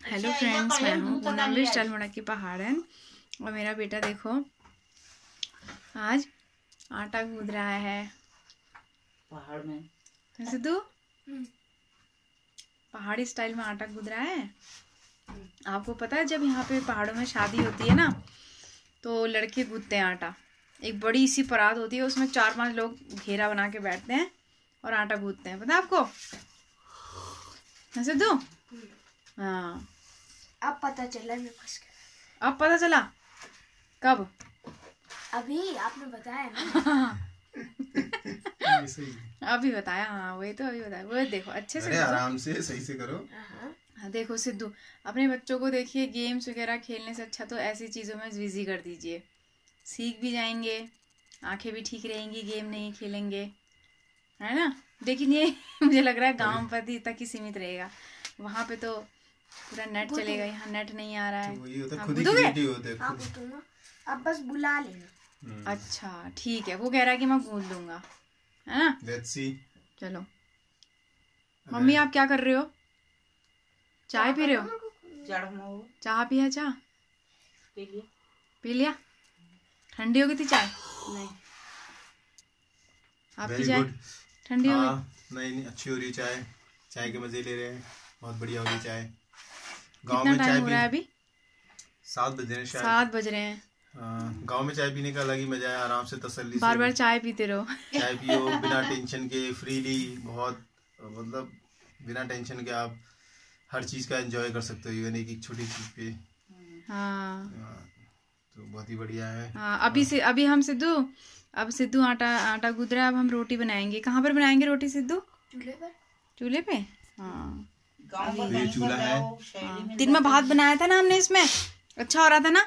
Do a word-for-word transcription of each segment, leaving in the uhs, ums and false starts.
Hello friends, मैं हूँ Poonam style की पहाड़न और मेरा बेटा देखो आज आटा गूंद रहा है पहाड़ में। सिद्धू पहाड़ी स्टाइल में आटा गूंद रहा है। आपको पता है जब यहाँ पे पहाड़ों में शादी होती है ना तो लड़के गूंदते हैं आटा। एक बड़ी सी परात होती है, उसमें चार पांच लोग घेरा बना के बैठते हैं और आटा गूंदते हैं। पता है आपको सिद्धू? हाँ, अब पता चला मैं फंस गया। अब पता चला? कब? अभी आपने बताया ना। अभी बताया। हाँ वही तो अभी बताया। वो देखो अच्छे से आराम से सही से करो। हाँ देखो सिद्धू, अपने बच्चों को देखिए गेम्स वगैरह खेलने से अच्छा तो ऐसी चीज़ों में बिजी कर दीजिए। सीख भी जाएंगे, आंखें भी ठीक रहेंगी, गेम नहीं खेलेंगे, है ना। लेकिन ये मुझे लग रहा है गांव पर ही तक ही सीमित रहेगा। वहाँ पे तो पूरा नेट चलेगा, यहाँ नेट नहीं आ रहा है। तो वही होता है, हाँ, खुद ही क्रिएटिव होते हैं। हाँ बुतूंगा, अब बस बुला लेना। अच्छा ठीक है, वो कह रहा है कि मैं गूंद लूंगा, है ना। Let's see. चलो मम्मी आप क्या कर रहे हो? चाय पी रहे हो? चाय पिया? चाय पी लिया। पी लिया? ठंडी हो गई थी चाय? नहीं। आपकी चाय ठंडी हो गई? नहीं नहीं, अच्छी हो रही चाय। चाय के मजे ले रहे हैं, बहुत बढ़िया हो रही चाय। गांव में चाय हो रहा है अभी? सात बज रहे हैं शायद। सात बज रहे हैं। गांव में चाय पीने का अलग ही मजा है, आराम से तसल्ली से बार बार चाय पीते रहो। चाय पियो बिना टेंशन के, फ्रीली, बहुत मतलब बिना टेंशन के आप हर चीज का एंजॉय कर सकते हो, इवन एक एक छोटी चीज पे। हाँ तो बहुत ही बढ़िया है। हाँ अभी से अभी हम सिद्धू अब सिद्धू आटा आटा गूंद रहा है। अब हम रोटी बनाएंगे। कहाँ पर बनाएंगे रोटी सिद्धू? चूल्हे पर। चूल्हे पे? हाँ ये चूल्हा है। हाँ। दिन में भात बनाया था ना हमने, इसमें अच्छा हो रहा था ना।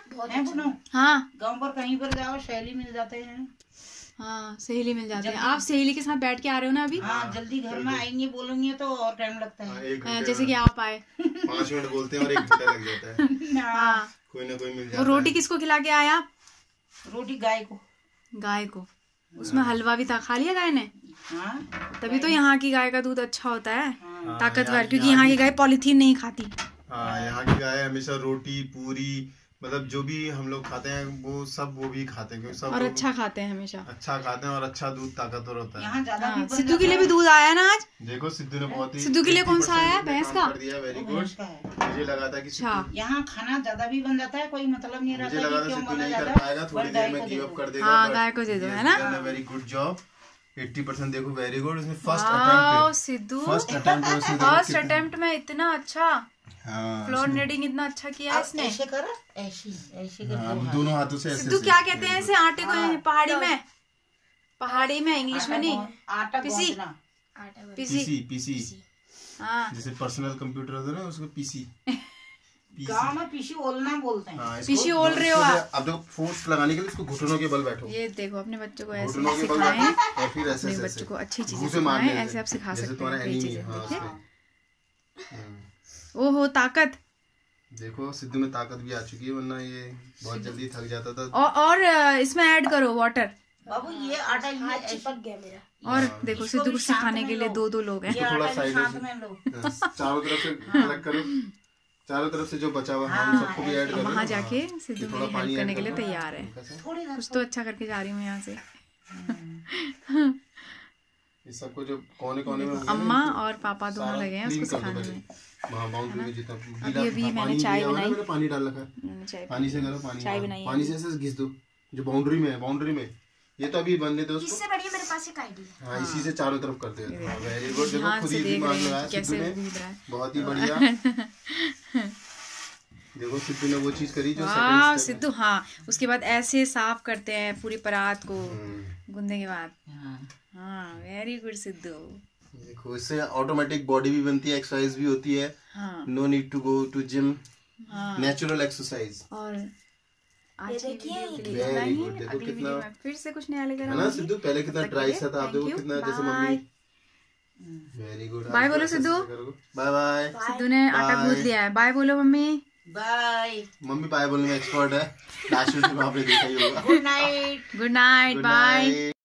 हाँ गांव पर कहीं पर जाओ सहेली मिल जाते हैं। हाँ सहेली मिल जाती है। आप सहेली के साथ बैठ के आ रहे हो ना अभी? हाँ जल्दी घर में आएंगे बोलेंगे तो और टाइम लगता है। हाँ, जैसे कि आप आए पाँच मिनट बोलते हैं और एक घंटा लग जाता है। हाँ कोई ना कोई मिल जाता है। रोटी किसको खिला के आया आप? रोटी गाय को। गाय को? उसमें हलवा भी था, खा लिया गाय ने? हाँ तभी तो यहाँ की गाय का दूध अच्छा होता है, हाँ, ताकतवर, क्योंकि यहाँ की गाय पॉलीथीन नहीं खाती। हाँ यहाँ की गाय हमेशा रोटी पूरी मतलब जो भी हम लोग खाते हैं वो सब वो भी खाते हैं, सब और अच्छा खाते हैं, हमेशा अच्छा खाते हैं और अच्छा दूध ताकतवर होता है। यहाँ ज्यादा हाँ, सिद्धू के लिए भी दूध आया ना आज? देखो सिद्धू ने बहुत ही सिद्धू के लिए कौन सा आया? भैंस का? Very good. मुझे लगा था कि यहाँ खाना ज्यादा भी बन जाता है, कोई मतलब नहीं मुझे रहता लगा कि था क्यों सिद्धू बना नहीं कर जाता पाएगा, थोड़ी देर में गिव अप कर देगा। हाँ गाय को दे दो, है ना। वेरी गुड जॉब, अस्सी परसेंट। देखो वेरी गुड। इसमें first wow attempt Sidhu, first attempt first attempt में इतना अच्छा हाँ, फ्लोर नीडिंग इतना अच्छा किया इसने। ऐसे कर, ऐसे ऐसे कर हाँ, दोनों हाथों से ऐसे। सिद्धू क्या कहते हैं ऐसे आटे को पहाड़ी में? पहाड़ी में, इंग्लिश में नहीं। आटा पीसी पीसी पीसी हाँ जैसे पर्सनल कंप्यूटर होता है ना उसको पीसी। गाँव में पीसी ओलना बोलते हैं। हाँ, पीसी ओल रहे हो आप? अब देखो फोर्स लगाने के लिए इसको घुटनों के बल बैठो। ये देखो अपने बच्चों को ऐसे घुटनों के बल सिखाएं, बैठो और फिर ऐसे अपने ऐसे बच्चों को अच्छी चीजें घूंसे मारने सिखाएं। हैं, ऐसे आप सिखा जैसे सकते तुम्हारा हैं कई enemy चीजें। है, हाँ, देखिए उसमें। ओहो ताकत। देखो सिद्धू में ताकत भी आ चुकी है, वरना ये बहुत जल्दी थक जाता था। और और इसमें ऐड करो वाटर। बाबू ये आटा ये चिपक गया मेरा। और देखो सिद्धू को सिखाने के लिए दो दो लोग हैं। ये थोड़ा आटा साइड साथ में लो। चारों तरफ से अलग करो, चारों तरफ से जो बचा हुआ हम सबको भी ऐड करो। वहाँ जाके सिद्धू मेरी हेल्प करने के लिए तैयार है। थोड़ी कुछ तो अच्छा करके जा रही हूँ यहाँ से। ये सबको जो कोने कोने में अम्मा और पापा दोनों लगे हैं उसको सिखाने में। वहाँ बाउंड्री में जितना अभी अभी मैंने चाय बनाई, मैंने पानी डाल रखा है। मैंने चाय पानी से करो, पानी चाय बनाई है। पानी से ऐसे घिस दो जो बाउंड्री में है, बाउंड्री में। ये तो अभी बनने दो उसको। इससे बढ़िया मेरे पास एक आइडिया। हाँ इसी से चारों तरफ करते हैं। Very good. देखो ध्यान खुद से ही देख दिमाग रहे लगाया हैं कैसे सिद्धू ने, कूद रहा है। बहुत ही बढ़िया। देखो सिद्धू ने वो चीज करी जो वाह सिद्धू। हाँ उसके बाद ऐसे साफ करते हैं पूरी परात को गूंदने के बाद। हाँ वेरी गुड सिद्धू। देखो इससे ऑटोमेटिक बॉडी भी बनती है, एक्सरसाइज भी होती है। No need to go to gym, natural exercise. और आज की वीडियो के लिए वेरी इतना ही। गुड। देखो अगली कितना वीडियो में फिर से कुछ नया लेकर है ना सिद्धू। पहले कितना ड्राई सा था, आप देखो कितना जैसे मम्मी। Very good. बाय बोलो सिद्धू। Bye bye. सिद्धू ने आटा गूंद लिया है। बाय बोलो मम्मी। बाय। मम्मी बाय बोलने में एक्सपर्ट है। लास्ट में आपने देखा ही होगा। Good night. Good night. Bye.